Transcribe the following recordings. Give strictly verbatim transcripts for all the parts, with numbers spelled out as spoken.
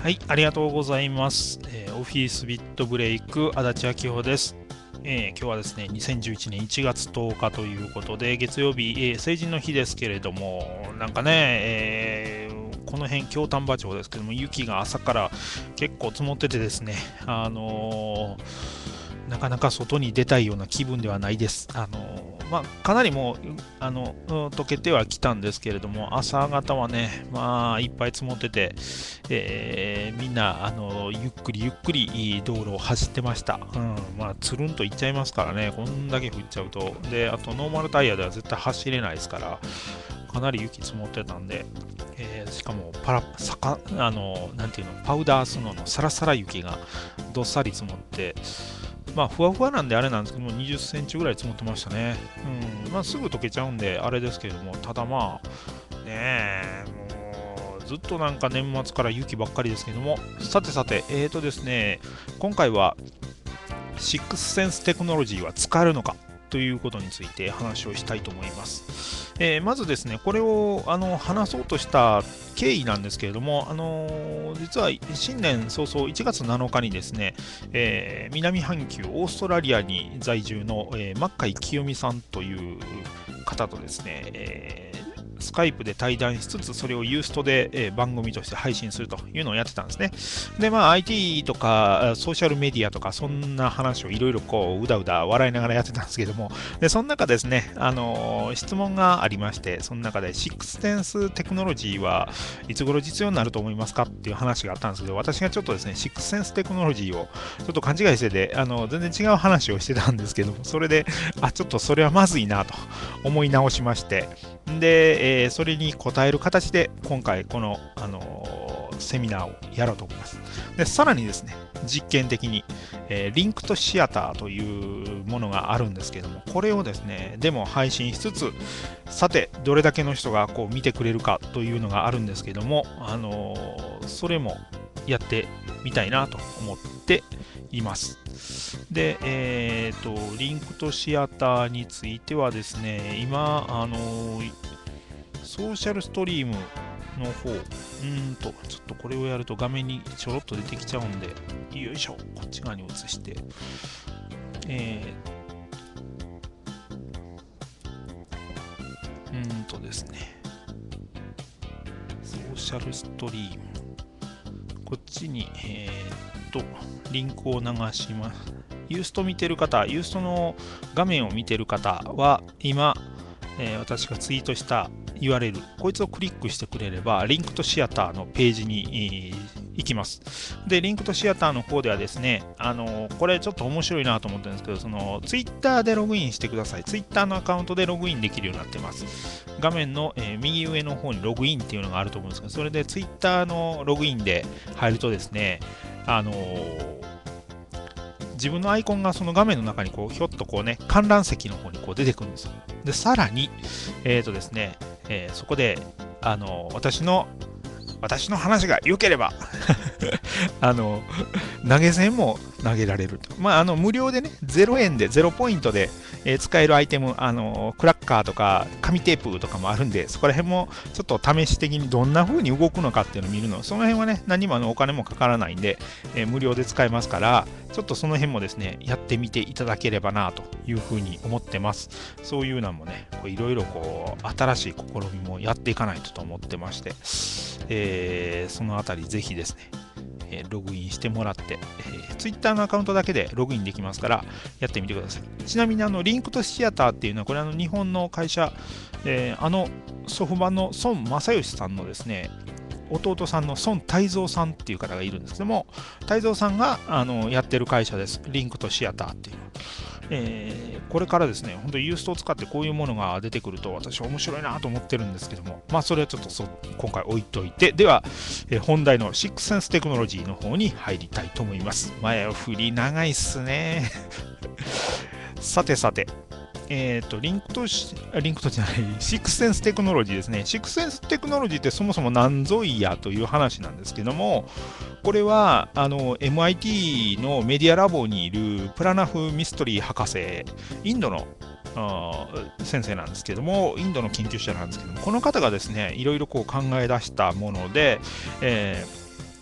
はい、ありがとうございます。えーオフィスビットブレイク、足立明穂です。えー今日はですね、にせんじゅういちねんいちがつとおかということで、月曜日、えー成人の日ですけれども、なんかね、えーこの辺、京丹波町ですけども、雪が朝から結構積もっててですね、あのーなかなか外に出たいような気分ではないです。あのまあ、かなりもうあの溶けてはきたんですけれども、朝方はね、まあ、いっぱい積もってて、えーみんなあのゆっくりゆっくり道路を走ってました。うん、まあ、つるんといっちゃいますからね、こんだけ降っちゃうと。で、あとノーマルタイヤでは絶対走れないですから、かなり雪積もってたんで、えーしかもパラさかあのなんていうのパウダースノーのサラサラ雪がどっさり積もって、まあ、ふわふわなんであれなんですけども、にじゅっセンチぐらい積もってましたね。うん。まあ、すぐ溶けちゃうんで、あれですけれども、ただまあ、ねえ、もう、ずっとなんか年末から雪ばっかりですけども、さてさて、えーとですね、今回は、シックスセンステクノロジーは使えるのかということについて話をしたいと思います。えーまずですね、これをあの話そうとした経緯なんですけれども、あのー実は新年早々いちがつなのかにですね、えー南半球オーストラリアに在住の、えー、マッカイ清美さんという方とですね、えースカイプで対談しつつ、それをユーストで、えー番組として配信するというのをやってたんですね。で、まあ、アイティー とかソーシャルメディアとか、そんな話をいろいろこう、うだうだ笑いながらやってたんですけども、で、その中ですね、あのー質問がありまして、その中で、シックスセンステクノロジーはいつ頃実用になると思いますかっていう話があったんですけど、私がちょっとですね、シックスセンステクノロジーをちょっと勘違いしてて、あの、全然違う話をしてたんですけども、それで、あ、ちょっとそれはまずいなと思い直しまして、で、えーそれに応える形で、今回、この、あのーセミナーをやろうと思います。で、さらにですね、実験的に、えーリンクとシアターというものがあるんですけども、これをですね、でも配信しつつ、さて、どれだけの人がこう見てくれるかというのがあるんですけども、あのーそれもやってみたいなと思っています。で、えっ、と、リンクとシアターについてはですね、今、あのーソーシャルストリームの方、うーんと、ちょっとこれをやると画面にちょろっと出てきちゃうんで、よいしょ、こっち側に移して、えー、うーんとですね、ソーシャルストリーム、こっちに、えーっと、リンクを流します。ユースト見てる方、ユーストの画面を見てる方は、今、えー私がツイートした ユーアールエル、こいつをクリックしてくれれば、リンクとシアターのページに、えー行きます。で、リンクとシアターの方ではですね、あのーこれちょっと面白いなと思ってるんですけど、その、ツイッターでログインしてください。ツイッターのアカウントでログインできるようになってます。画面の、えー右上の方にログインっていうのがあると思うんですけど、それでツイッターのログインで入るとですね、あのー自分のアイコンがその画面の中にこうひょっとこうね、観覧席の方にこう出てくるんですよ。で、さらに、えっ、とですね、えーそこで、あの、私の、私の話が良ければあの、投げ銭も投げられると。まあ、あの、無料でね、ゼロえんで、ゼロポイントで、えー使えるアイテム、あの、クラッカーとか、紙テープとかもあるんで、そこら辺もちょっと試し的にどんな風に動くのかっていうのを見るの。その辺はね、何もあのお金もかからないんで、えー無料で使えますから、ちょっとその辺もですね、やってみていただければなというふうに思ってます。そういうのもね、いろいろこう、新しい試みもやっていかないとと思ってまして、えーそのあたりぜひですね、えーログインしてもらって、えー、Twitter のアカウントだけでログインできますから、やってみてください。ちなみに、あの、リンクとシアターっていうのは、これあの、日本の会社、えーあの、ソフバの孫正義さんのですね、弟さんの孫泰造さんっていう方がいるんですけども、泰造さんがあのやってる会社です。リンクとシアターっていう。えーこれからですね、本当にユーストを使ってこういうものが出てくると私は面白いなと思ってるんですけども、まあそれはちょっとそ今回置いといて、では、えー本題のシックスセンステクノロジーの方に入りたいと思います。前振り長いっすね。さてさて、えっ、と、リンクとし、リンクとじゃない、シックスセンステクノロジーですね。シックスセンステクノロジーってそもそも何ぞいやという話なんですけども、これは、あの、エムアイティー のメディアラボにいるプラナフ・ミストリー博士、インドのあ先生なんですけども、インドの研究者なんですけども、この方がですね、いろいろこう考え出したもので、えー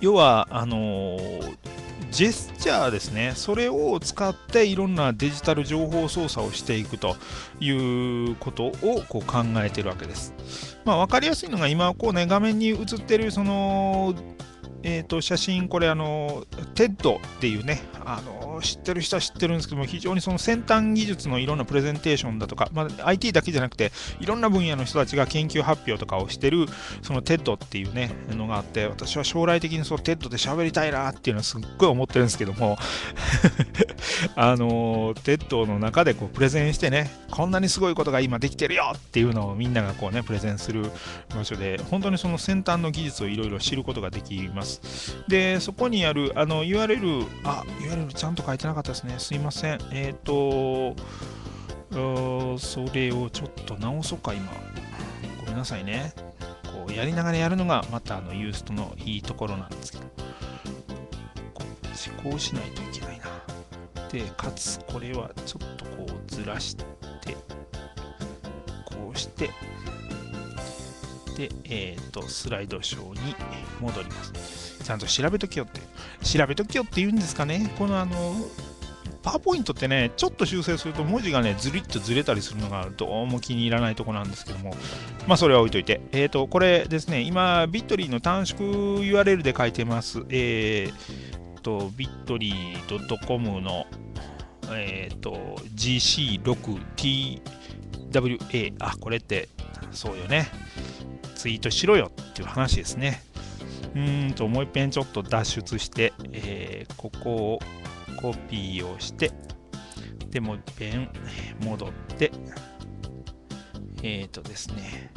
要はあのージェスチャーですね、それを使っていろんなデジタル情報操作をしていくということをこう考えているわけです。まあ、分かりやすいのが今こう、ね、画面に映ってるそのえー、と写真、これあの、テッド っていうね、あの知ってる人は知ってるんですけども、非常にその先端技術のいろんなプレゼンテーションだとか、まあ、アイティー だけじゃなくて、いろんな分野の人たちが研究発表とかをしてる、その テッド っていうね、のがあって、私は将来的にその テッド で喋りたいなっていうのはすっごい思ってるんですけども、あの テッド の中でこうプレゼンしてね、こんなにすごいことが今できてるよっていうのをみんながこうね、プレゼンする場所で、本当にその先端の技術をいろいろ知ることができます。で、そこにあるあの ユーアールエル、あ、ユーアールエル ちゃんと書いてなかったですね。すいません。えっ、ー、と、それをちょっと直そうか、今。ごめんなさいね。こうやりながらやるのがまたあのユーストのいいところなんですけど、こっちこうしないといけないな。で、かつこれはちょっとこうずらして、こうして、で、えっ、ー、と、スライドショーに戻ります。ちゃんと調べときよって。調べときよって言うんですかね。このあの、パワーポイントってね、ちょっと修正すると文字がね、ずりっとずれたりするのがどうも気に入らないところなんですけども、まあそれは置いといて。えっ、ー、と、これですね、今、ビットリーの短縮 ユーアールエル で書いてます。えっ、ー、と、ビットリー ドットコム の、えっ、ー、と、ジーシーシックスティーダブリューエー、あ、これって、そうよね。ツイートしろよっていう話ですね。うーんと、もう一遍ちょっと脱出して、えー、ここをコピーをして、でもう一遍戻って、えーとですね。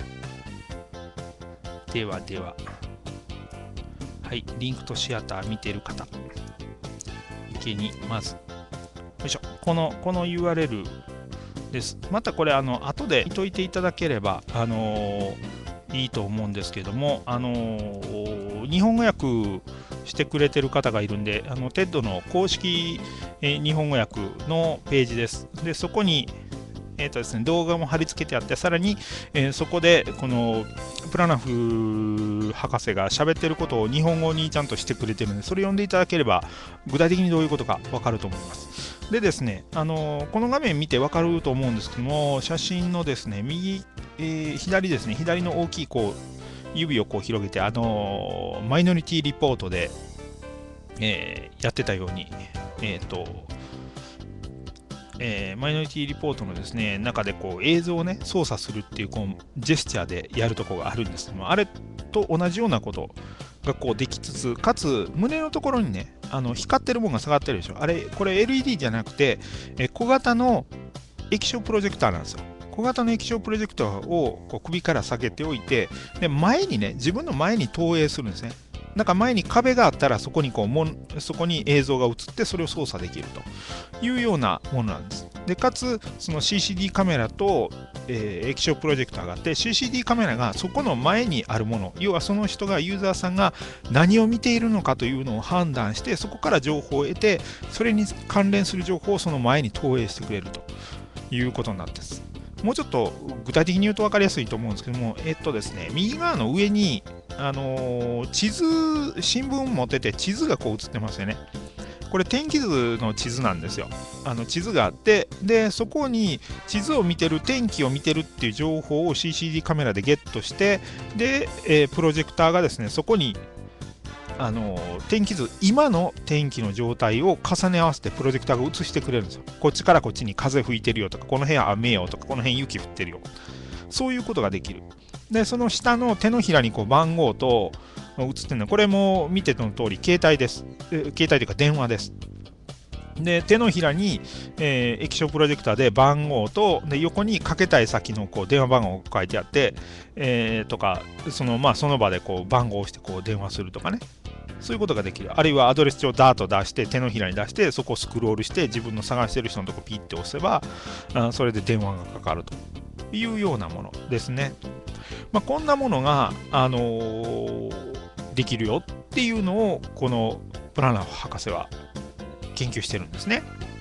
ではでは、はい、リンクとシアター見てる方、向けに、まず、よいしょ、この、この ユーアールエル です。またこれ、あの、後で見といていただければ、あのー、いいと思うんですけども、あのー、日本語訳してくれてる方がいるんで、あの テッド の公式、えー、日本語訳のページです。で、そこに、えーとですね、動画も貼り付けてあって、さらに、えー、そこでこのプラナフ博士が喋ってることを日本語にちゃんとしてくれてるので、それ読んでいただければ具体的にどういうことか分かると思います。でですね、あのー、この画面見て分かると思うんですけども、写真のですね、右、えー、左ですね、左の大きいこう指をこう広げて、あのー、マイノリティリポートで、えー、やってたように、えっ、ー、と、えー、マイノリティリポートのですね、中でこう映像をね、操作するっていうこうジェスチャーでやるところがあるんですけども、あれと同じようなことがこうできつつ、かつ胸のところにね、あの光ってるものが下がってるでしょ。あれ、これ エルイーディー じゃなくて、え小型の液晶プロジェクターなんですよ。小型の液晶プロジェクターをこう首から下げておいて、で前にね、自分の前に投影するんですね。なんか前に壁があったらそこにこうもそこに映像が映ってそれを操作できるというようなものなんです。でかつその シーシーディー カメラと、えー、液晶プロジェクターがあって シーシーディー カメラがそこの前にあるもの、要はその人がユーザーさんが何を見ているのかというのを判断してそこから情報を得てそれに関連する情報をその前に投影してくれるということになってます。もうちょっと具体的に言うと分かりやすいと思うんですけども、えっとですね、右側の上に、あのー、地図、新聞持ってて地図がこう映ってますよね。これ天気図の地図なんですよ。あの地図があって、で、そこに地図を見てる、天気を見てるっていう情報を シーシーディー カメラでゲットして、で、えー、プロジェクターがですね、そこにあの天気図、今の天気の状態を重ね合わせてプロジェクターが映してくれるんですよ。こっちからこっちに風吹いてるよとか、この辺雨よとか、この辺雪降ってるよ。そういうことができる。で、その下の手のひらにこう番号と映ってるのは、これも見ての通り、携帯です。携帯というか電話です。で、手のひらに、えー、液晶プロジェクターで番号と、で横にかけたい先のこう電話番号が書いてあって、えー、とか、そのまあその場でこう番号を押してこう電話するとかね。そういうことができる。あるいはアドレス帳をダーッと出して、手のひらに出して、そこをスクロールして、自分の探してる人のとこピッて押せば、あそれで電話がかかるというようなものですね。まあ、こんなものが、あのー、できるよっていうのを、このプラナフ博士は研究してるんですね。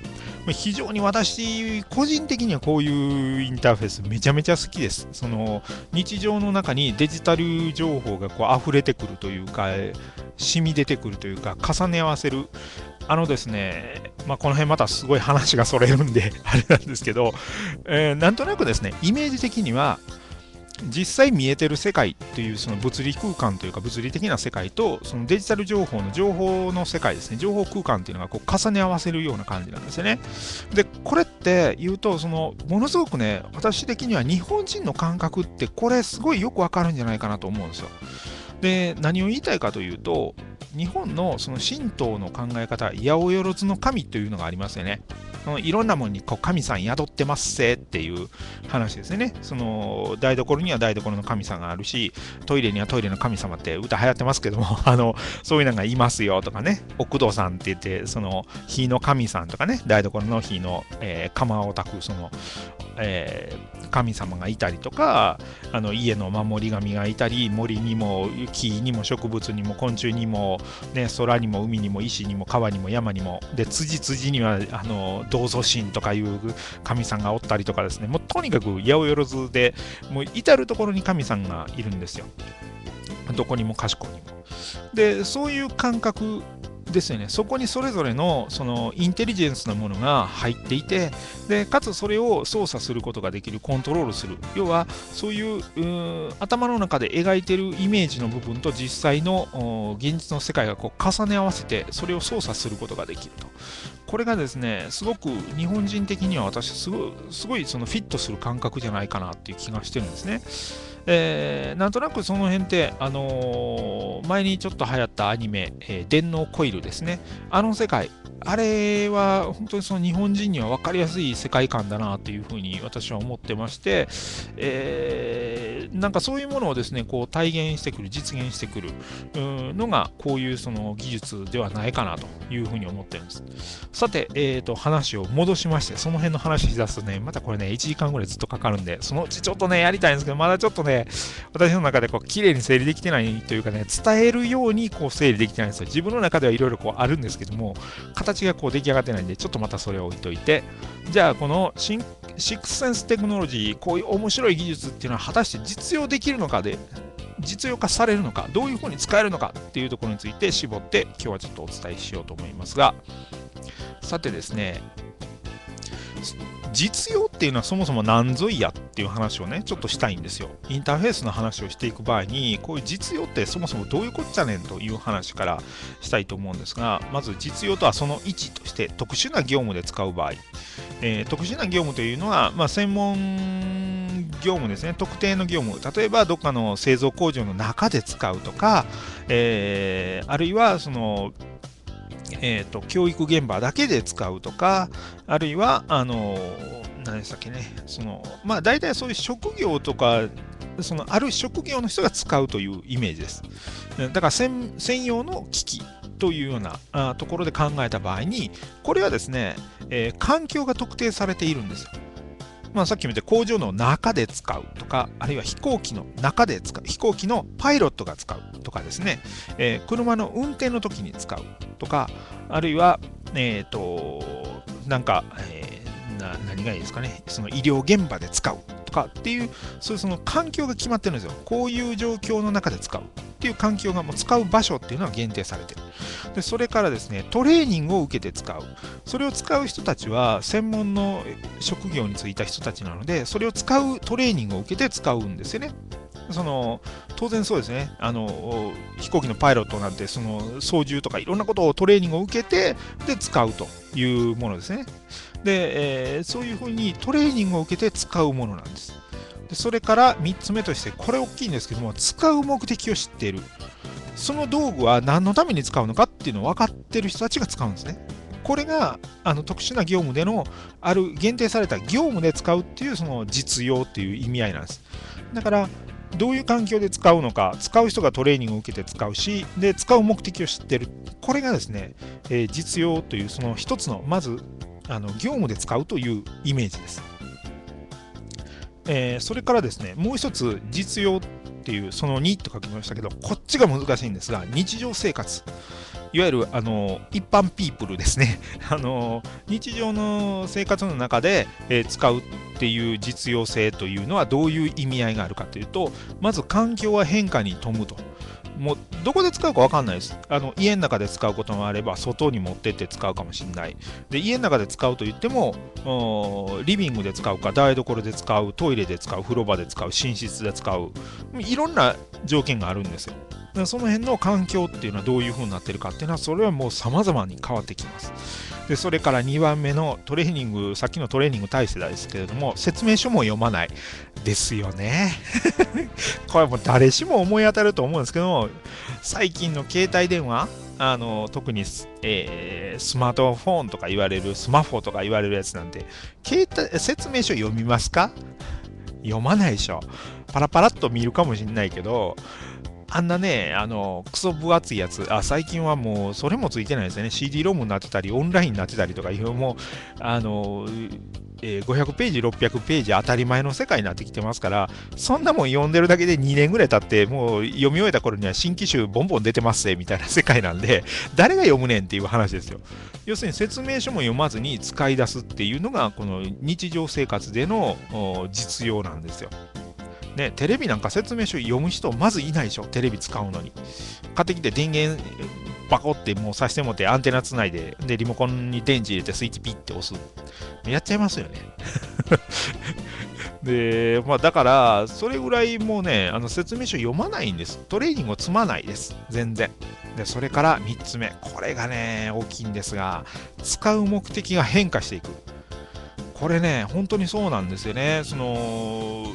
まあ非常に私、個人的にはこういうインターフェースめちゃめちゃ好きです。その日常の中にデジタル情報がこう溢れてくるというか、染み出てくるというか、重ね合わせる。あのですね、まあ、この辺またすごい話がそれるんであれなんですけど、えーなんとなくですね、イメージ的には、実際見えてる世界というその物理空間というか物理的な世界とそのデジタル情報の情報の世界ですね、情報空間っていうのがこう重ね合わせるような感じなんですよね。でこれって言うとそのものすごくね、私的には日本人の感覚ってこれすごいよくわかるんじゃないかなと思うんですよ。で何を言いたいかというと、日本のその神道の考え方、八百万の神というのがありますよね。いろんなものにこう神さん宿ってますせっていう話ですね。その台所には台所の神さんがあるし、トイレにはトイレの神様って歌流行ってますけども、あのそういうのがいますよとかね、奥戸さんって言って、その火の神さんとかね、台所の火の、えー釜を炊くその、えー神様がいたりとか、あの家の守り神がいたり、森にも木にも植物にも昆虫にも、ね、空にも海にも石にも川にも山にも、で辻々にはあの道祖神とかいう神さんがおったりとかですね、もうとにかく八百万で、もう至る所に神さんがいるんですよ。どこにもかしこにも。で、そういう感覚ですよね。そこにそれぞれのそのインテリジェンスなものが入っていて、でかつそれを操作することができる、コントロールする、要はそういう、うー頭の中で描いているイメージの部分と実際の現実の世界がこう重ね合わせて、それを操作することができると。これがですね、すごく日本人的には私すごい、すごいそのフィットする感覚じゃないかなっていう気がしてるんですね。えーなんとなくその辺って、あのー前にちょっと流行ったアニメ、えー電脳コイルですね。あの世界、あれは本当にその日本人には分かりやすい世界観だなというふうに私は思ってまして、えーなんかそういうものをですね、こう体現してくる、実現してくるうんのが、こういうその技術ではないかなというふうに思ってるんです。さて、えーと、話を戻しまして、その辺の話し出すとね、またこれね、いちじかんぐらいずっとかかるんで、そのうちちょっとね、やりたいんですけど、まだちょっとね、私の中でこう綺麗に整理できてないというかね、伝えるようにこう整理できてないんですよ。自分の中ではいろいろこうあるんですけども、形がこう出来上がってないんで、ちょっとまたそれを置いといて、じゃあこのシンシックスセンステクノロジー、こういう面白い技術っていうのは果たして実用できるのかで、実用化されるのか、どういうふうに使えるのかっていうところについて絞って今日はちょっとお伝えしようと思いますが、さてですね、実用っていうのはそもそも何ぞいやっていう話をね、ちょっとしたいんですよ。インターフェースの話をしていく場合に、こういう実用ってそもそもどういうこっちゃねんという話からしたいと思うんですが、まず実用とはそのいちとして特殊な業務で使う場合、えー特殊な業務というのは、まあ、専門業務ですね、特定の業務、例えばどっかの製造工場の中で使うとか、えーあるいはそのえーと、教育現場だけで使うとか、あるいは、あの、何でしたっけね、その、まあ、大体そういう職業とか、そのある職業の人が使うというイメージです。だから専専用の機器というようなあところで考えた場合に、これはですね、えー環境が特定されているんですよ。まあ、さっきも言った工場の中で使うとか、あるいは飛行機の中で使う、飛行機のパイロットが使うとかですね、えー車の運転の時に使うとか、あるいは、えっ、と、なんか、えーな何がいいですかね、その医療現場で使うとかっていう、そういうその環境が決まってるんですよ。こういう状況の中で使うっていう環境がもう使う場所っていうのは限定されてる。で、それからですね、トレーニングを受けて使う。それを使う人たちは専門の職業に就いた人たちなので、それを使うトレーニングを受けて使うんですよね。その当然そうですね、あの飛行機のパイロットなんてその操縦とかいろんなことをトレーニングを受けてで使うというものですね。で、えーそういうふうにトレーニングを受けて使うものなんです。でそれからみっつめとして、これ大きいんですけども、使う目的を知っている。その道具は何のために使うのかっていうのを分かっている人たちが使うんですね。これがあの特殊な業務でのある限定された業務で使うっていうその実用っていう意味合いなんです。だからどういう環境で使うのか、使う人がトレーニングを受けて使うし、で使う目的を知ってる。これがですね、えー実用というその一つのまずあの業務で使うというイメージです。えーそれからですね、もう一つ実用っていうそのにと書きましたけど、こっちが難しいんですが、日常生活。 いわゆるあの一般ピープルですねあの日常の生活の中で、えー使うっていう実用性というのはどういう意味合いがあるかというと、まず環境は変化に富むと。もうどこで使うか分かんないです。あの家の中で使うこともあれば、外に持ってって使うかもしれない。で、家の中で使うと言っても、リビングで使うか、台所で使う、トイレで使う、風呂場で使う、寝室で使う、いろんな条件があるんですよ。だからその辺の環境っていうのはどういう風になってるかっていうのは、それはもう様々に変わってきます。で、それからにばんめのトレーニング、さっきのトレーニング体制ですけれども、説明書も読まないですよね。これもう誰しも思い当たると思うんですけども、最近の携帯電話、あの特にス、えースマートフォンとか言われる、スマホとか言われるやつなんて、携帯説明書読みますか？読まないでしょ。パラパラっと見るかもしれないけど、あんなね、あの、クソ分厚いやつ、あ、最近はもう、それもついてないですよね。シーディー ロムになってたり、オンラインになってたりとかいう、もう、あの、えーごひゃくページ、ろっぴゃくページ当たり前の世界になってきてますから、そんなもん読んでるだけでにねんぐらい経って、もう読み終えた頃には新機種ボンボン出てますぜ、みたいな世界なんで、誰が読むねんっていう話ですよ。要するに説明書も読まずに使い出すっていうのが、この日常生活でのお実用なんですよ。ね、テレビなんか説明書読む人まずいないでしょ、テレビ使うのに。買ってきて電源バコってもう挿してもってアンテナつないで、で、リモコンに電池入れてスイッチピッて押す。やっちゃいますよね。で、まあだから、それぐらいもうね、あの説明書読まないんです。トレーニングを積まないです。全然。で、それからみっつめ。これがね、大きいんですが、使う目的が変化していく。これね、本当にそうなんですよね。その、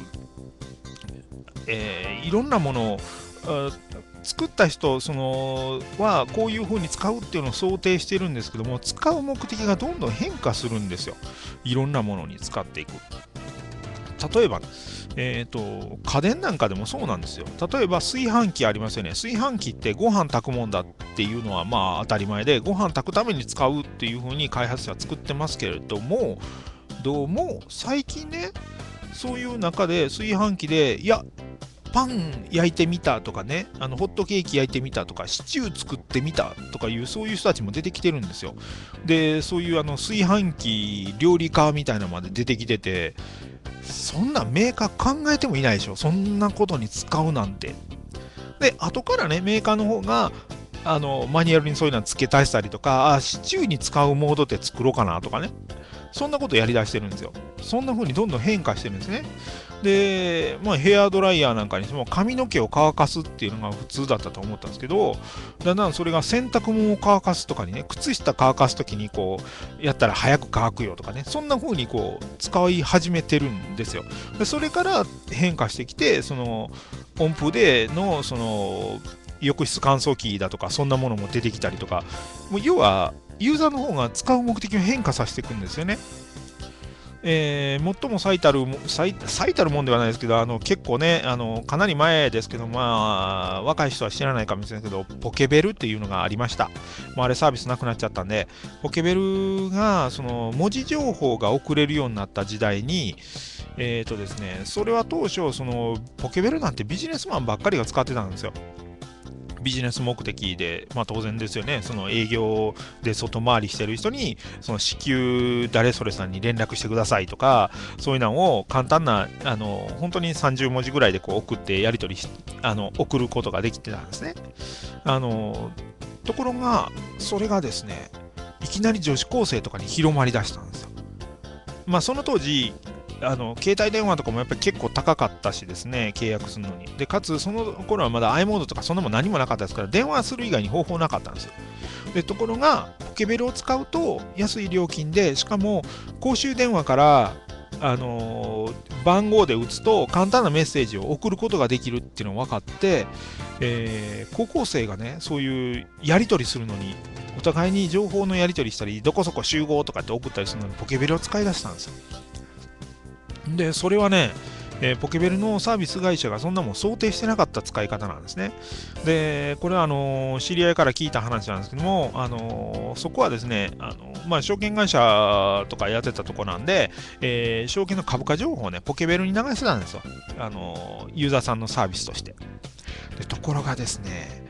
えーいろんなものをあ作った人そのはこういう風に使うっていうのを想定してるんですけども、使う目的がどんどん変化するんですよ。いろんなものに使っていく。例えば、えーと、家電なんかでもそうなんですよ。例えば炊飯器ありますよね。炊飯器ってご飯炊くもんだっていうのはまあ当たり前で、ご飯炊くために使うっていう風に開発者は作ってますけれども、どうも最近ね、そういう中で炊飯器で、いや、パン焼いてみたとかね、あのホットケーキ焼いてみたとか、シチュー作ってみたとかいう、そういう人たちも出てきてるんですよ。で、そういうあの炊飯器料理家みたいなのまで出てきてて、そんなメーカー考えてもいないでしょ。そんなことに使うなんて。で、後からね、メーカーの方が、あのマニュアルにそういうの付け足したりとか、あ、シチューに使うモードって作ろうかなとかね、そんなことやりだしてるんですよ。そんな風にどんどん変化してるんですね。で、まあ、ヘアドライヤーなんかにしても髪の毛を乾かすっていうのが普通だったと思ったんですけど、だんだんそれが洗濯物を乾かすとかにね、靴下乾かすときにこうやったら早く乾くよとかね、そんな風にこう使い始めてるんですよ。でそれから変化してきて、その音符でのその浴室乾燥機だとか、そんなものも出てきたりとか、もう要はユーザーの方が使う目的を変化させていくんですよね。えー最も最たるも最、最たるもんではないですけど、あの結構ね、あのかなり前ですけど、まあ、若い人は知らないかもしれないけど、ポケベルっていうのがありました。もうあれサービスなくなっちゃったんで、ポケベルがその文字情報が送れるようになった時代に、えーとですね、それは当初、そのポケベルなんてビジネスマンばっかりが使ってたんですよ。ビジネス目的で、まあ当然ですよね、その営業で外回りしてる人に、その至急誰それさんに連絡してくださいとか、そういうのを簡単な、あの、本当にさんじゅうもじぐらいでこう送ってやり取りし、あの、送ることができてたんですね。あの、ところが、それがですね、いきなり女子高生とかに広まりだしたんですよ。まあその当時、あの携帯電話とかもやっぱり結構高かったしですね、契約するのに。で、かつ、その頃はまだ i モードとかそんなもん何もなかったですから、電話する以外に方法なかったんですよ。で、ところが、ポケベルを使うと安い料金で、しかも公衆電話から、あのー番号で打つと簡単なメッセージを送ることができるっていうのが分かって、えー高校生がね、そういうやり取りするのに、お互いに情報のやり取りしたり、どこそこ集合とかって送ったりするのにポケベルを使い出したんですよ。で、それはね、えーポケベルのサービス会社がそんなもん想定してなかった使い方なんですね。で、これはあのー知り合いから聞いた話なんですけども、あのーそこはですね、あのーまあ、証券会社とかやってたとこなんで、えー証券の株価情報をね、ポケベルに流してたんですよ。あのーユーザーさんのサービスとして。でところがですね、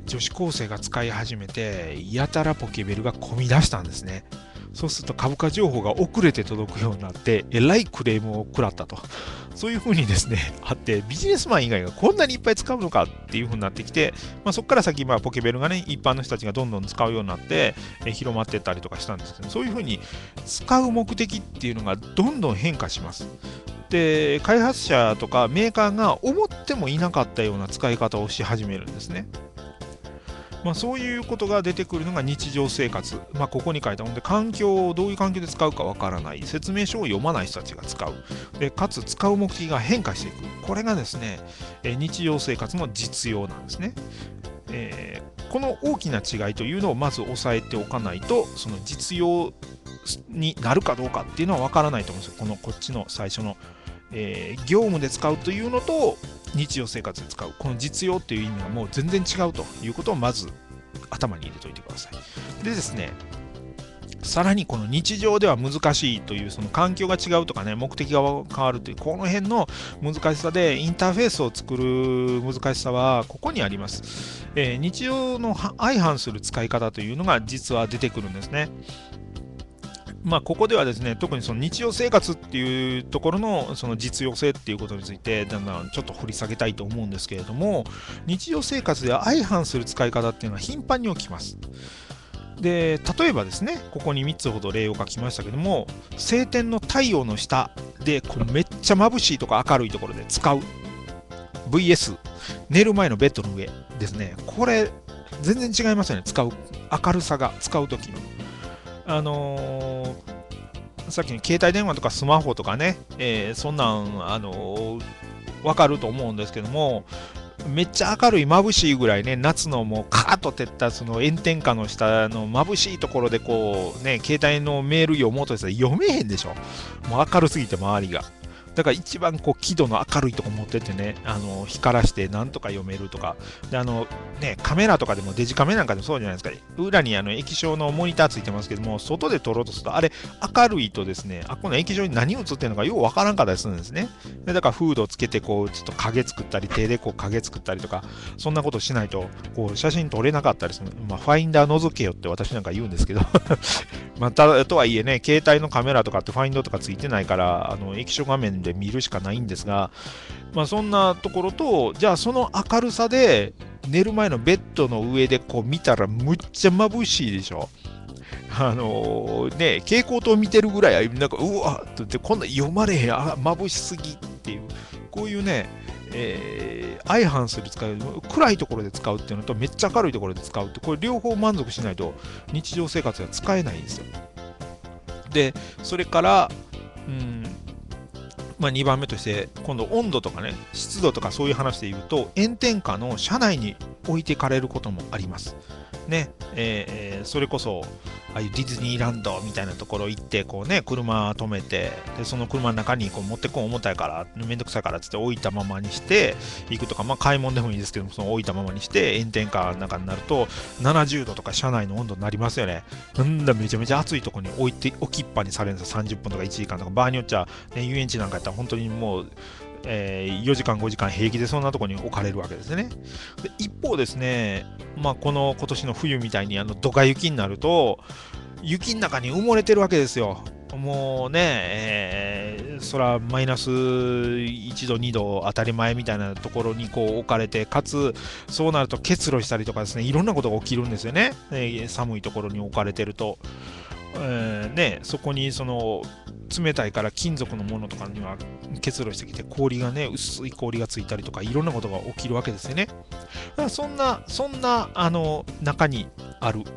女子高生が使い始めて、やたらポケベルが混み出したんですね。そうすると株価情報が遅れて届くようになって、えらいクレームを食らったと。そういうふうにですね、あって、ビジネスマン以外がこんなにいっぱい使うのかっていうふうになってきて、まあ、そこから先、まあ、ポケベルがね、一般の人たちがどんどん使うようになって、え広まっていったりとかしたんですけど、そういうふうに使う目的っていうのがどんどん変化します。で、開発者とかメーカーが思ってもいなかったような使い方をし始めるんですね。まあ、そういうことが出てくるのが日常生活、まあ、ここに書いたので、環境をどういう環境で使うかわからない、説明書を読まない人たちが使う、でかつ使う目的が変化していく、これがですね、え日常生活の実用なんですね。えー、この大きな違いというのをまず押さえておかないと、その実用になるかどうかっていうのはわからないと思うんですよ。このこっちの最初の、えー、業務で使うというのと日常生活で使う、この実用っていう意味がもう全然違うということをまず頭に入れておいてください。でですね、さらにこの日常では難しいという、その環境が違うとかね、目的が変わるという、この辺の難しさで、インターフェースを作る難しさはここにあります。えー、日常の相反する使い方というのが実は出てくるんですね。まあ、ここではですね、特にその日常生活っていうところのその実用性っていうことについて、だんだんちょっと掘り下げたいと思うんですけれども、日常生活では相反する使い方っていうのは頻繁に起きます。で、例えばですね、ここにみっつほど例を書きましたけども、晴天の太陽の下でこうめっちゃ眩しいとか明るいところで使う ブイエス 寝る前のベッドの上ですね。これ全然違いますよね。使う明るさが、使う時のあのー、さっきの携帯電話とかスマホとかね、えー、そんなん、あのー、分かると思うんですけども、めっちゃ明るい眩しいぐらいね、夏のもうカーッと照ったその炎天下の下の眩しいところでこうね、携帯のメール読もうとしたら読めへんでしょ。もう明るすぎて周りが。だから一番こう輝度の明るいとこ持ってってね、あの光らしてなんとか読めるとか、であのね、カメラとかでもデジカメなんかでもそうじゃないですか、裏にあの液晶のモニターついてますけども、外で撮ろうとすると、あれ明るいとですね、あこの液晶に何映ってるのかようわからんかったりするんですね。でだからフードをつけてこうちょっと影作ったり、手でこう影作ったりとか、そんなことしないとこう写真撮れなかったりする。まあファインダー覗けよって私なんか言うんですけどまあ、たとはいえね、携帯のカメラとかってファインドとかついてないから、あの液晶画面で見るしかないんですが、まあ、そんなところと、じゃあその明るさで寝る前のベッドの上でこう見たらむっちゃ眩しいでしょ。あのー、ね、蛍光灯見てるぐらい、なんかうわっとって、こんな読まれへん、あ眩しすぎっていう、こういうね、えー、相反する使い、暗いところで使うっていうのと、めっちゃ明るいところで使うって、これ両方満足しないと日常生活では使えないんですよ。で、それから、うんまあ、にばんめとして、今度温度とかね、湿度とかそういう話で言うと、炎天下の車内に置いてかれることもあります。ね、えー、それこそ、ああいうディズニーランドみたいなところ行って、こうね、車止めて、でその車の中にこう持ってこん重たいから、めんどくさいからっつって置いたままにして行くとか、まあ買い物でもいいですけども、その置いたままにして、炎天下の中になると、ななじゅうどとか車内の温度になりますよね。なんだ、めちゃめちゃ暑いところに置いて、置きっぱにされるんですよ。さんじゅっぷんとかいちじかんとか、場合によっちゃ、ね、遊園地なんかやったら本当にもう、えー、よじかんごじかん平気でそんなところに置かれるわけですね。で一方ですね、まあ、この今年の冬みたいにあのドカ雪になると、雪の中に埋もれてるわけですよ。もうね、えー、そらマイナスいちどにど当たり前みたいなところにこう置かれて、かつそうなると結露したりとかですね、いろんなことが起きるんですよね、えー、寒いところに置かれてると。えーね、そこにその冷たいから金属のものとかには結露してきて、氷がね、薄い氷がついたりとか、いろんなことが起きるわけですよね。だからそんなそんなあの中にある、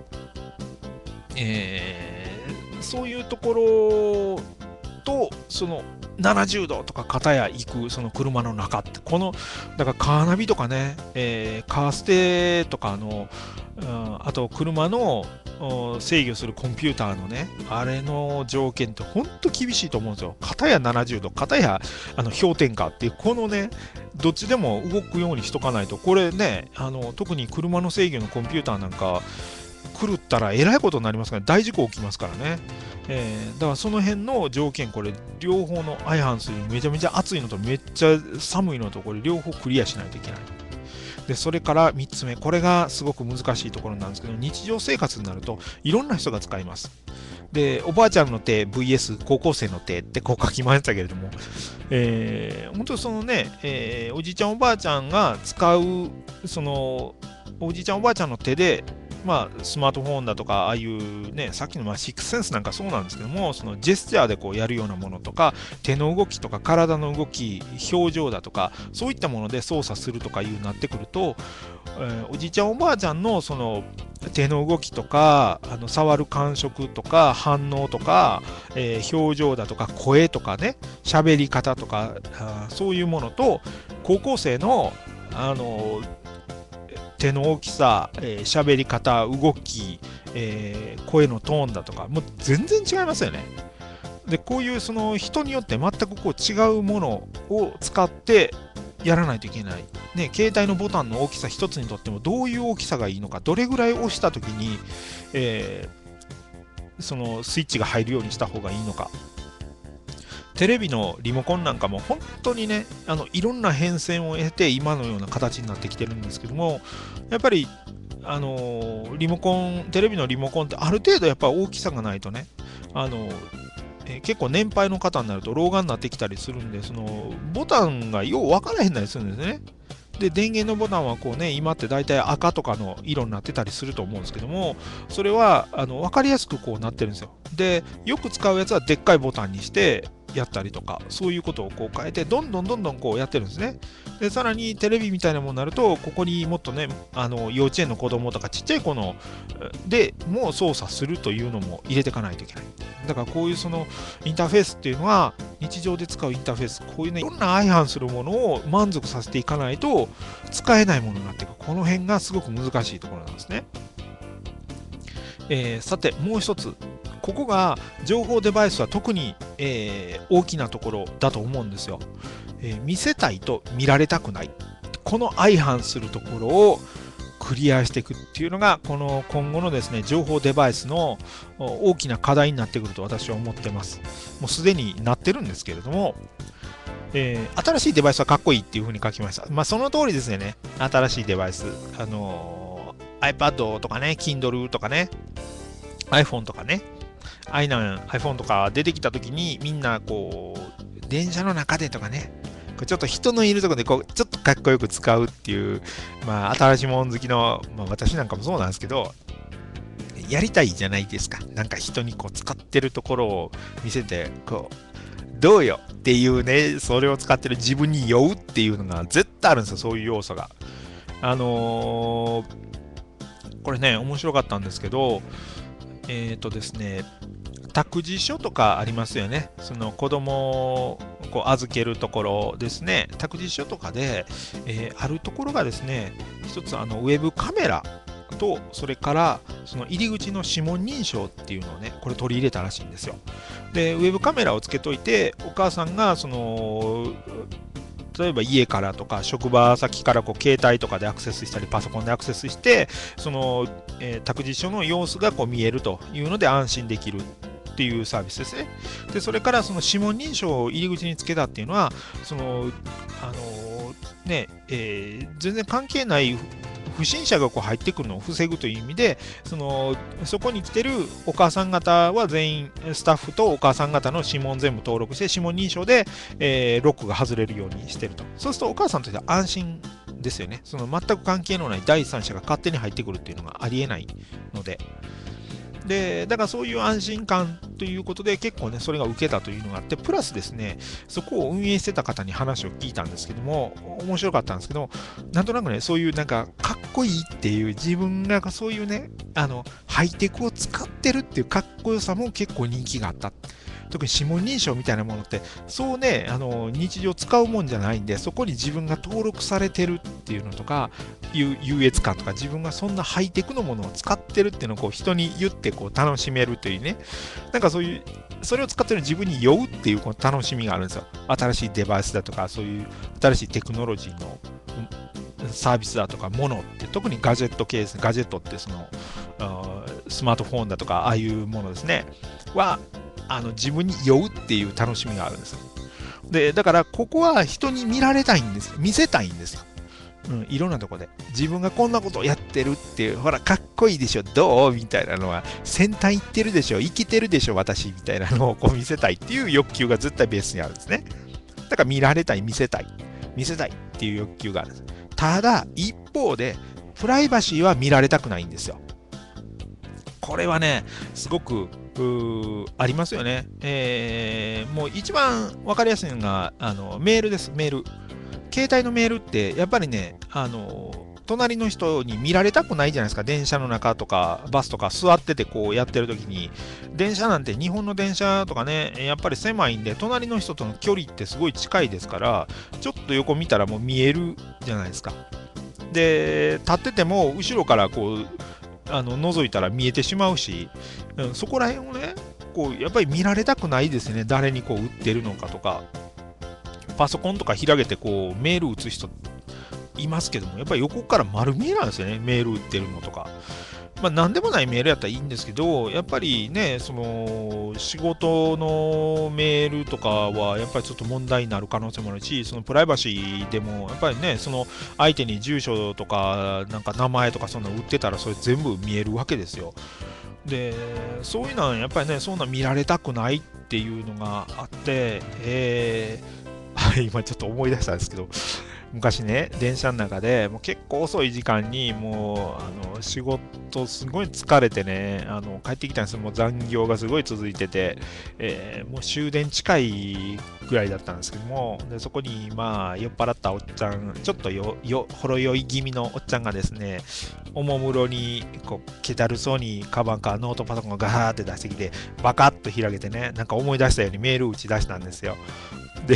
えーそういうところと、そのななじゅうどとか片や行くその車の中って、このだからカーナビとかね、えーカーステとかの、うん、あと車の制御するコンピューターのね、あれの条件って本当厳しいと思うんですよ。片やななじゅうど、片やあの氷点下っていう、このね、どっちでも動くようにしとかないと、これね、あの特に車の制御のコンピューターなんか、狂ったらえらいことになりますから、大事故起きますからね。えー、だからその辺の条件、これ両方の相反する、めちゃめちゃ暑いのとめっちゃ寒いのと、これ両方クリアしないといけない。 で、それからみっつめ、これがすごく難しいところなんですけど、日常生活になるといろんな人が使います。で、おばあちゃんの手 ブイエス 高校生の手ってこう書きましたけれども、えー、本当にそのね、えー、おじいちゃんおばあちゃんが使う、その、おじいちゃんおばあちゃんの手で、まあ、スマートフォンだとか、ああいうね、さっきのまあシックスセンスなんかそうなんですけども、そのジェスチャーでこうやるようなものとか、手の動きとか体の動き、表情だとか、そういったもので操作するとかいうなってくると、えー、おじいちゃんおばあちゃんのその手の動きとか、あの触る感触とか、反応とか、えー、表情だとか、声とかね、喋り方とか、あそういうものと、高校生の、あの手の大きさ、えー、喋り方、動き、えー、声のトーンだとか、もう全然違いますよね。で、こういうその人によって全くこう違うものを使ってやらないといけない。ね、携帯のボタンの大きさ一つにとってもどういう大きさがいいのか、どれぐらい押したときに、えー、そのスイッチが入るようにした方がいいのか。テレビのリモコンなんかも本当にね、あのいろんな変遷を経て今のような形になってきてるんですけども、やっぱりあのリモコン、テレビのリモコンってある程度やっぱ大きさがないとね、あのえー結構年配の方になると老眼になってきたりするんで、そのボタンがよう分からへんなりするんですね。で、電源のボタンはこうね、今って大体赤とかの色になってたりすると思うんですけども、それはあの分かりやすくこうなってるんですよ。で、よく使うやつはでっかいボタンにしてやったりとか、そういうことをこう変えて、どんどんどんどんこうやってるんですね。で、さらにテレビみたいなものになると、ここにもっとね、あの幼稚園の子供とかちっちゃい子のでもう操作するというのも入れていかないといけない。だからこういうそのインターフェースっていうのは、日常で使うインターフェース、こういうね、いろんな相反するものを満足させていかないと使えないものになっていく。この辺がすごく難しいところなんですね。えーさて、もう一つ。ここが情報デバイスは特に、えー大きなところだと思うんですよ。えー見せたいと見られたくない。この相反するところをクリアしていくっていうのが、この今後のですね、情報デバイスの大きな課題になってくると私は思ってます。もうすでになってるんですけれども、えー新しいデバイスはかっこいいっていうふうに書きました。まあ、その通りですよね。新しいデバイス。あのー iPad とかね、Kindle とかね、iPhone とかね、あいなん iPhone とか出てきたときに、みんなこう、電車の中でとかね、こうちょっと人のいるところでこう、ちょっとかっこよく使うっていう、まあ、新しいもの好きの、まあ、私なんかもそうなんですけど、やりたいじゃないですか。なんか人にこう使ってるところを見せて、こう、どうよっていうね、それを使ってる自分に酔うっていうのが絶対あるんですよ、そういう要素が。あのーこれね、面白かったんですけど、えっ、とですね、託児所とかありますよね。その子供をこう預けるところですね。託児所とかで、えーあるところがですね、一つあのウェブカメラと、それからその入り口の指紋認証っていうのをね、これ取り入れたらしいんですよ。で、ウェブカメラをつけといて、お母さんがその例えば家からとか職場先からこう携帯とかでアクセスしたりパソコンでアクセスしてその、えー託児所の様子がこう見えるというので安心できるっていうサービスですね。でそれからその指紋認証を入り口につけたっていうのはそのあのーね、えー全然関係ない不審者がこう入ってくるのを防ぐという意味でそのそこに来てるお母さん方は全員スタッフとお母さん方の指紋全部登録して指紋認証で、えーロックが外れるようにしてると。そうするとお母さんとしては安心ですよね。その全く関係のない第三者が勝手に入ってくるっていうのがありえないので。で、だからそういう安心感ということで結構ね、それが受けたというのがあって、プラスですね、そこを運営してた方に話を聞いたんですけども、面白かったんですけど、なんとなくね、そういうなんか、かっこいいっていう、自分がそういうね、あの、ハイテクを使ってるっていうかっこよさも結構人気があった。特に指紋認証みたいなものって、そうね、あの、日常使うもんじゃないんで、そこに自分が登録されてるっていうのとか、優優越感とか、自分がそんなハイテクのものを使ってるっていうのをこう人に言ってこう楽しめるというね、なんかそういう、それを使ってる自分に酔うっていうこの楽しみがあるんですよ。新しいデバイスだとか、そういう新しいテクノロジーのうんサービスだとか、ものって、特にガジェットケース、ガジェットってその、あースマートフォンだとか、ああいうものですね、は、あの自分に酔うっていう楽しみがあるんですよ。で、だからここは人に見られたいんです。見せたいんですよ。 うん、いろんなとこで自分がこんなことをやってるっていう、ほらかっこいいでしょどうみたいなのは、先端行ってるでしょ、生きてるでしょ私みたいなのをこう見せたいっていう欲求が絶対ベースにあるんですね。だから見られたい、見せたい、見せたいっていう欲求があるんです。ただ一方でプライバシーは見られたくないんですよ。これはね、すごくありますよね。えー、もう一番分かりやすいのがあのメールです、メール。携帯のメールって、やっぱりね、あの、隣の人に見られたくないじゃないですか。電車の中とか、バスとか座っててこうやってる時に、電車なんて日本の電車とかね、やっぱり狭いんで、隣の人との距離ってすごい近いですから、ちょっと横見たらもう見えるじゃないですか。で、立ってても後ろからこう、あの覗いたら見えてしまうし、うん、そこら辺をね、こうやっぱり見られたくないですね。誰にこう売ってるのかとか。パソコンとか開けてこうメール打つ人いますけども、やっぱり横から丸見えなんですよね、メール打ってるのとか。まあ、なんでもないメールやったらいいんですけど、やっぱりね、その仕事のメールとかはやっぱりちょっと問題になる可能性もあるし、そのプライバシーでもやっぱりね、その相手に住所とかなんか名前とかそんなの売ってたらそれ全部見えるわけですよ。で、そういうのはやっぱりね、そんな見られたくないっていうのがあって、えー今ちょっと思い出したんですけど、昔ね、電車の中でもう結構遅い時間にもうあの仕事すごい疲れてね、あの帰ってきたんですよ。もう残業がすごい続いてて、えーもう終電近いぐらいだったんですけども、でそこにまあ酔っ払ったおっちゃん、ちょっとよよほろ酔い気味のおっちゃんがですね、おもむろにこう気だるそうにカバンからノートパソコンをガーって出してきて、バカッと開けてね、なんか思い出したようにメール打ち出したんですよ。で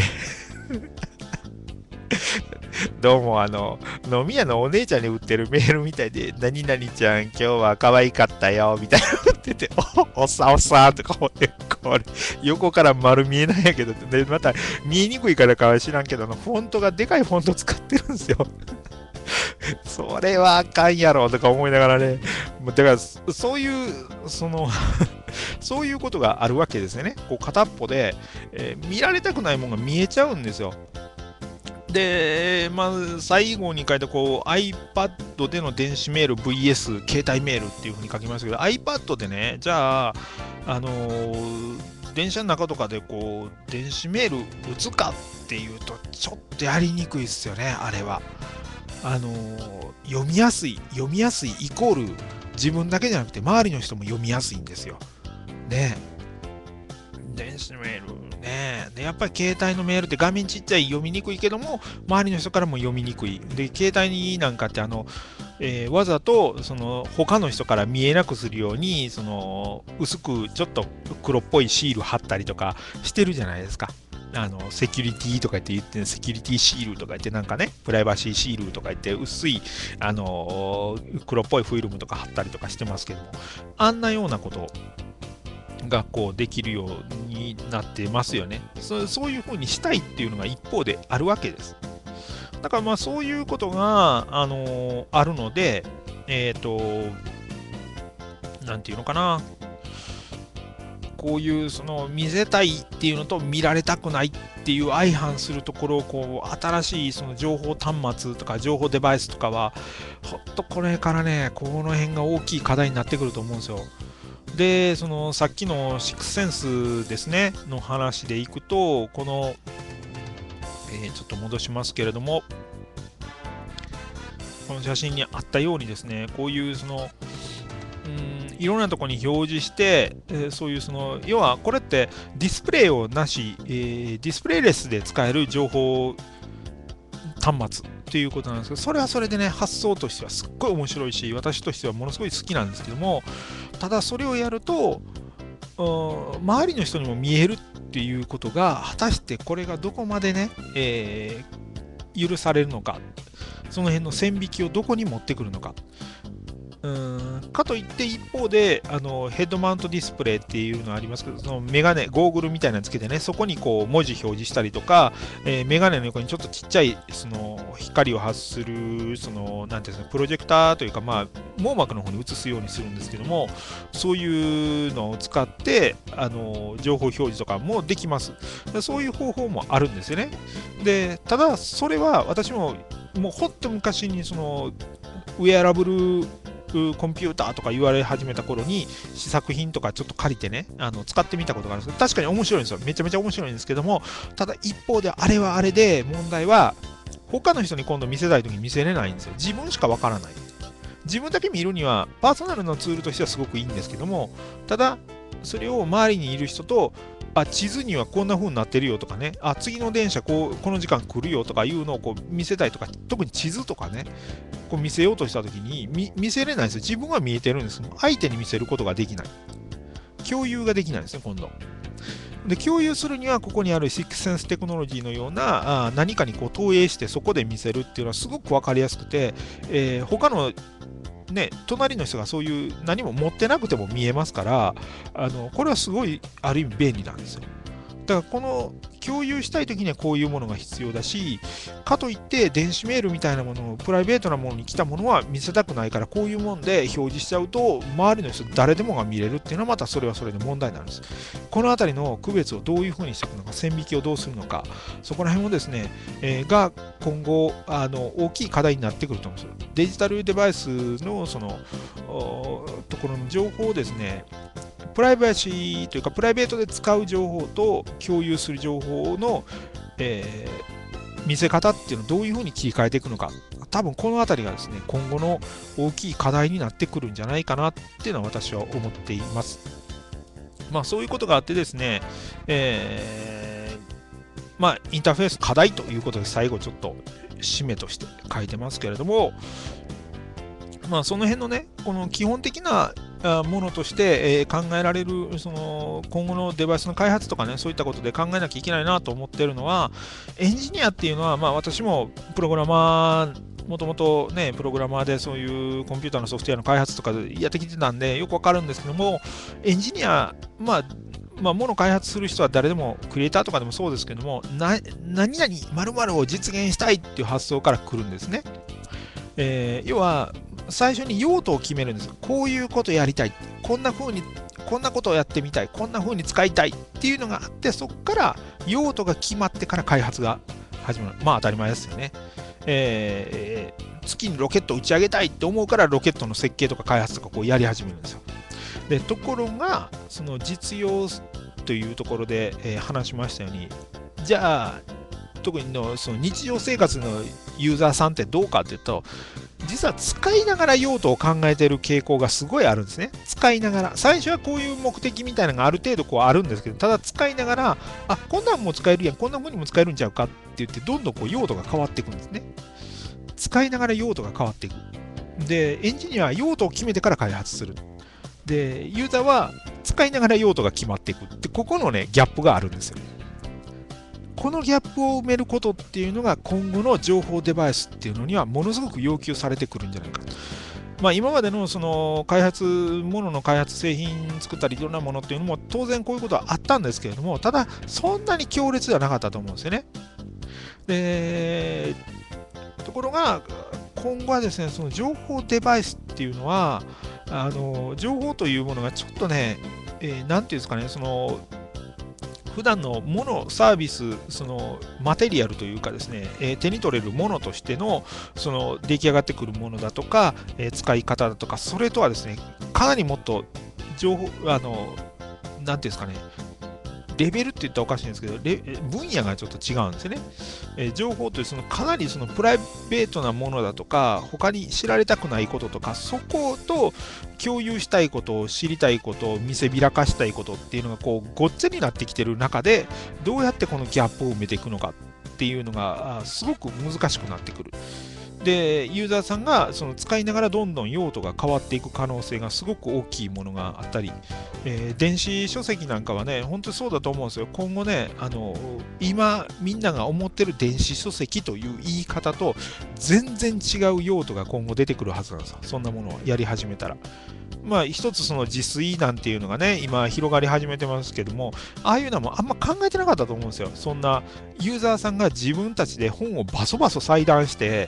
どうもあの飲み屋のお姉ちゃんに売ってるメールみたいで、何々ちゃん今日は可愛かったよみたいなのってて、おおっさんおっさんとか思って、これ横から丸見えなんやけど、でまた見えにくいからかは知らんけど、フォントがでかいフォント使ってるんですよ。それはあかんやろとか思いながらね、だからそういうそのそういうことがあるわけですよね。こう片っぽで、えー見られたくないものが見えちゃうんですよ。で、まあ、最後に書いたこう iPad での電子メール ブイエス 携帯メールっていうふうに書きましたけど、 iPad でね、じゃあ、あのー電車の中とかでこう電子メール打つかっていうとちょっとやりにくいですよね、あれは。あのー読みやすい読みやすいイコール自分だけじゃなくて周りの人も読みやすいんですよね。電子メールね。で、やっぱり携帯のメールって画面ちっちゃい、読みにくいけども、周りの人からも読みにくい。で、携帯になんかってあの、えーわざとその他の人から見えなくするように、その薄くちょっと黒っぽいシール貼ったりとかしてるじゃないですか。あのセキュリティとか言って言って、セキュリティシールとか言って、なんかね、プライバシーシールとか言って、薄い、あのー黒っぽいフィルムとか貼ったりとかしてますけども、あんなようなことがこうできるようになってますよね。そそういうふうにしたいっていうのが一方であるわけです。だからまあそういうことが、あのーあるので、えっ、と、なんていうのかな、こういうその見せたいっていうのと見られたくないっていう相反するところをこう新しいその情報端末とか情報デバイスとかはほっとこれからね、この辺が大きい課題になってくると思うんですよ。で、そのさっきのシックスセンスですねの話でいくと、この、えーちょっと戻しますけれども、この写真にあったようにですね、こういうそのうんいろんなところに表示して、えーそういうその要はこれってディスプレイをなし、えーディスプレイレスで使える情報端末ということなんですけど、それはそれでね、発想としてはすっごい面白いし、私としてはものすごい好きなんですけども、ただそれをやると、うん周りの人にも見えるっていうことが、果たしてこれがどこまでね、えー許されるのか、その辺の線引きをどこに持ってくるのか。うーんかといって一方であのヘッドマウントディスプレイっていうのありますけど、そのメガネ、ゴーグルみたいなのつけてね、そこにこう文字表示したりとか、えーメガネの横にちょっとちっちゃいその光を発する、そのなんていうんですか、プロジェクターというか、まあ、網膜の方に映すようにするんですけども、そういうのを使ってあの情報表示とかもできます。そういう方法もあるんですよね。で、ただそれは私ももうほんと昔にそのウェアラブルコンピューターとか言われ始めた頃に試作品とかちょっと借りてね、あの使ってみたことがあるんですけど、確かに面白いんですよ。めちゃめちゃ面白いんですけども、ただ一方であれはあれで問題は、他の人に今度見せたい時に見せれないんですよ。自分しかわからない。自分だけ見るにはパーソナルのツールとしてはすごくいいんですけども、ただそれを周りにいる人と、あ、地図にはこんな風になってるよとかね、あ、次の電車こうこの時間来るよとかいうのをこう見せたいとか、特に地図とかね、こう見せようとした時に 見, 見せれないんですよ。自分は見えてるんですけど、相手に見せることができない。共有ができないんですね、今度。で、共有するには、ここにあるシックスセンステクノロジーのようなあ何かにこう投影してそこで見せるっていうのはすごく分かりやすくて、えー、他のね、隣の人がそういう何も持ってなくても見えますから、あのこれはすごいある意味便利なんですよ。だからこの共有したいときにはこういうものが必要だし、かといって電子メールみたいなものをプライベートなものに来たものは見せたくないから、こういうもんで表示しちゃうと周りの人誰でもが見れるっていうのはまたそれはそれで問題なんです。このあたりの区別をどういうふうにしていくのか、線引きをどうするのか、そこら辺をですね、えー、が今後あの大きい課題になってくると思うんですよ。デジタルデバイスのそのところの情報をですね、プライバシーというかプライベートで使う情報と共有する情報の、えー、見せ方っていうのをどういうふうに切り替えていくのか、多分このあたりがですね、今後の大きい課題になってくるんじゃないかなっていうのは私は思っています。まあそういうことがあってですね、えー、まあインターフェース課題ということで最後ちょっと締めとして書いてますけれども、まあその辺のね、この基本的なものとして、えー、考えられるその今後のデバイスの開発とかね、そういったことで考えなきゃいけないなと思ってるのは、エンジニアっていうのは、まあ、私もプログラマー、もともとね、プログラマーでそういうコンピューターのソフトウェアの開発とかやってきてたんで、よくわかるんですけども、エンジニア、まあ、まあ、もの開発する人は誰でも、クリエイターとかでもそうですけども、な何々、〇〇を実現したいっていう発想から来るんですね。えー、要は、最初に用途を決めるんですよ。こういうことやりたい。こんな風に、こんなことをやってみたい。こんな風に使いたいっていうのがあって、そこから用途が決まってから開発が始まる。まあ当たり前ですよね。えー、月にロケットを打ち上げたいって思うからロケットの設計とか開発とかこうやり始めるんですよ。で、ところが、その実用というところで、えー、話しましたように、じゃあ、特にのその日常生活のユーザーさんってどうかっていうと、実は使いながら用途を考えている傾向がすごいあるんですね。使いながら。最初はこういう目的みたいなのがある程度こうあるんですけど、ただ使いながら、あ、こんなんも使えるやん、こんな風にも使えるんちゃうかって言って、どんどんこう用途が変わっていくんですね。使いながら用途が変わっていく。で、エンジニアは用途を決めてから開発する。で、ユーザーは使いながら用途が決まっていく。で、ここのね、ギャップがあるんですよ。このギャップを埋めることっていうのが今後の情報デバイスっていうのにはものすごく要求されてくるんじゃないかと。まあ、今までのその開発、ものの開発、製品作ったりいろんなものっていうのも当然こういうことはあったんですけれども、ただそんなに強烈ではなかったと思うんですよね。で、ところが今後はですね、その情報デバイスっていうのは、あの情報というものがちょっとね、えー、なんていうんですかね、その普段のもの、サービス、そのマテリアルというかですね、えー、手に取れるものとしての、その出来上がってくるものだとか、えー、使い方だとか、それとはですね、かなりもっと情報、あの、なんていうんですかね、レベルって言ったらおかしいんですけど、分野がちょっと違うんですよね。えー、情報というそのかなりそのプライベートなものだとか、他に知られたくないこととか、そこと共有したいことを知りたいことを見せびらかしたいことっていうのがこうごっちゃになってきてる中で、どうやってこのギャップを埋めていくのかっていうのがすごく難しくなってくる。で、ユーザーさんがその使いながらどんどん用途が変わっていく可能性がすごく大きいものがあったり、えー、電子書籍なんかはね、本当にそうだと思うんですよ。今後ね、あの今みんなが思ってる電子書籍という言い方と全然違う用途が今後出てくるはずなんですよ。そんなものをやり始めたら。まあ一つその自炊なんていうのがね、今広がり始めてますけども、ああいうのもあんま考えてなかったと思うんですよ。そんなユーザーさんが自分たちで本をバソバソ裁断して、え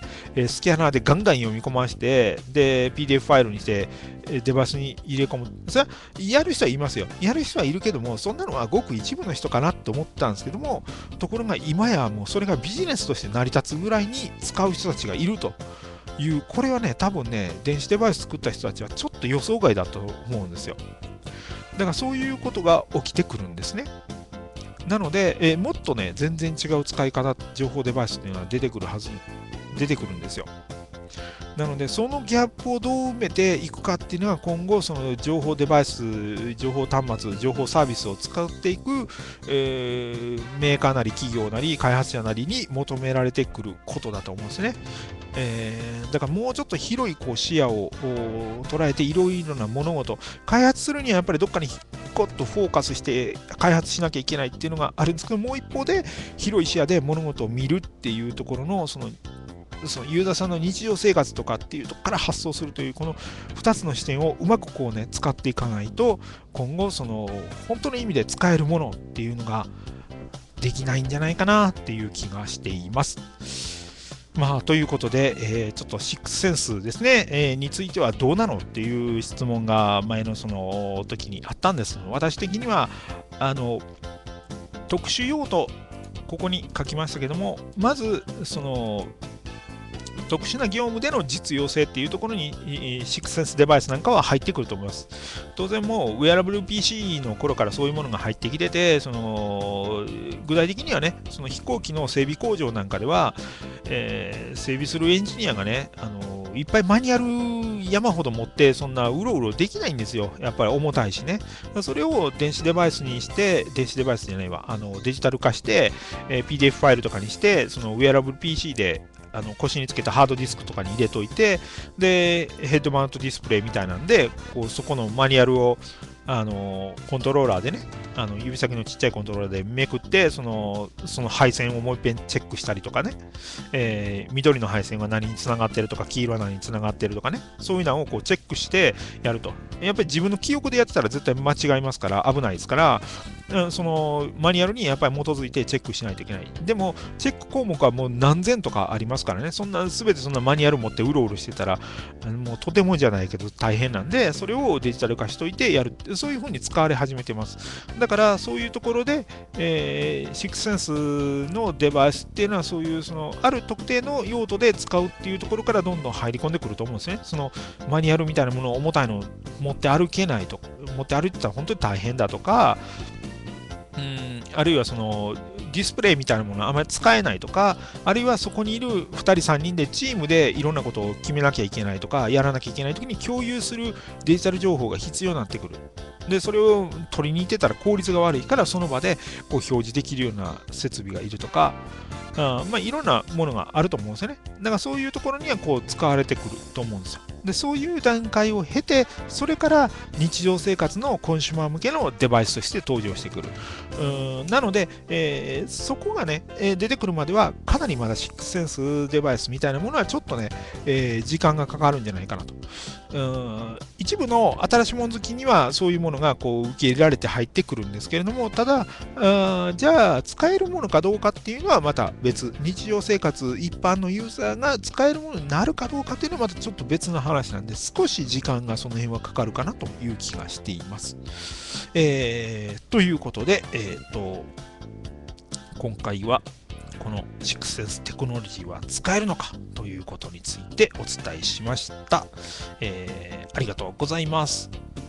えースキャナーでガンガン読み込まして、で、ピーディーエフ ファイルにして、えーデバイスに入れ込む。それは、やる人はいますよ。やる人はいるけども、そんなのはごく一部の人かなと思ったんですけども、ところが今やもうそれがビジネスとして成り立つぐらいに使う人たちがいるという、これはね、多分ね、電子デバイス作った人たちはちょっと予想外だと思うんですよ。だからそういうことが起きてくるんですね。なので、えーもっとね、全然違う使い方、情報デバイスっていうのは出てくるはず、出てくるんですよ。なので、そのギャップをどう埋めていくかっていうのは、今後、その情報デバイス、情報端末、情報サービスを使っていく、えーメーカーなり企業なり開発者なりに求められてくることだと思うんですね。えーだからもうちょっと広いこう視野をお捉えていろいろな物事、開発するにはやっぱりどっかにコッとフォーカスして開発しなきゃいけないっていうのがあるんですけど、もう一方で広い視野で物事を見るっていうところのそのそのユーザーさんの日常生活とかっていうところから発想するというこのふたつの視点をうまくこうね使っていかないと、今後その本当の意味で使えるものっていうのができないんじゃないかなっていう気がしています。まあ、ということで、えーちょっとシックスセンスですね、えーについてはどうなのっていう質問が前のその時にあったんですけど、私的にはあの特殊用途、ここに書きましたけども、まずその特殊な業務での実用性っていうところにシックスセンスデバイスなんかは入ってくると思います。当然もうウェアラブル ピーシー の頃からそういうものが入ってきてて、その具体的にはね、その飛行機の整備工場なんかでは、えー整備するエンジニアがね、あのいっぱいマニュアル山ほど持ってそんなうろうろできないんですよ。やっぱり重たいしね。それを電子デバイスにして、電子デバイスじゃないわ、あのデジタル化して、えー ピーディーエフ ファイルとかにして、そのウェアラブル ピーシー であの腰につけたハードディスクとかに入れといて、で、ヘッドマウントディスプレイみたいなんで、こうそこのマニュアルをあのコントローラーでね、あの指先のちっちゃいコントローラーでめくって、そのその配線をもう一遍チェックしたりとかね、えー緑の配線は何につながってるとか、黄色は何につながってるとかね、そういうのをこうチェックしてやると。やっぱり自分の記憶でやってたら絶対間違いますから、危ないですから、うんそのマニュアルにやっぱり基づいてチェックしないといけない。でも、チェック項目はもう何千とかありますからね、そんな全てそんなマニュアル持ってうろうろしてたら、あのもうとてもじゃないけど大変なんで、それをデジタル化しといてやるって、そういう風に使われ始めてます。だから、そういうところで、えー、シックスセンスのデバイスっていうのは、そういうそのある特定の用途で使うっていうところからどんどん入り込んでくると思うんですね。そのマニュアルみたいなものを重たいのを持って歩けないと、持って歩いてたら本当に大変だとか、うんあるいはそのディスプレイみたいなものはあまり使えないとか、あるいはそこにいるふたりさんにんでチームでいろんなことを決めなきゃいけないとか、やらなきゃいけないときに共有するデジタル情報が必要になってくる。で、それを取りに行ってたら効率が悪いから、その場でこう表示できるような設備がいるとか、あまあ、いろんなものがあると思うんですよね。だからそういうところにはこう使われてくると思うんですよ。で、そういう段階を経て、それから日常生活のコンシューマー向けのデバイスとして登場してくる。うんなので、えーそこがね、えー出てくるまでは、かなりまだシックスセンスデバイスみたいなものはちょっとね、えー時間がかかるんじゃないかなと。うん一部の新しいもの好きにはそういうものがこう受け入れられて入ってくるんですけれども、ただ、あじゃあ使えるものかどうかっていうのはまた別、日常生活一般のユーザーが使えるものになるかどうかっていうのはまたちょっと別の話なんで、少し時間がその辺はかかるかなという気がしています。えー、ということで、えー、と今回はこのシックスセンステクノロジーは使えるのかということについてお伝えしました。えーありがとうございます。